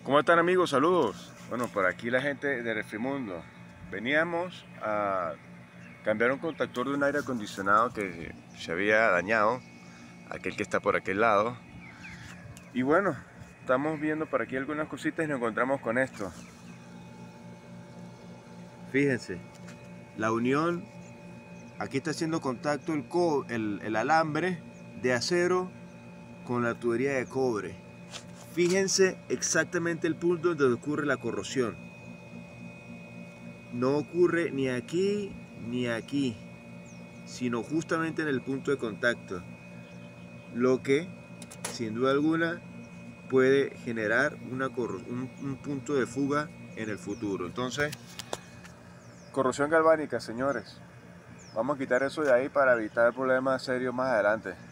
¿Cómo están, amigos? Saludos. Bueno, por aquí la gente de Refrimundo. Veníamos a cambiar un contactor de un aire acondicionado que se había dañado, aquel que está por aquel lado. Y bueno, estamos viendo por aquí algunas cositas y nos encontramos con esto. Fíjense, la unión, aquí está haciendo contacto el alambre de acero con la tubería de cobre. Fíjense exactamente el punto donde ocurre la corrosión. No ocurre ni aquí, sino justamente en el punto de contacto, lo que sin duda alguna puede generar un punto de fuga en el futuro. Entonces, corrosión galvánica, señores. Vamos a quitar eso de ahí para evitar problemas serios más adelante.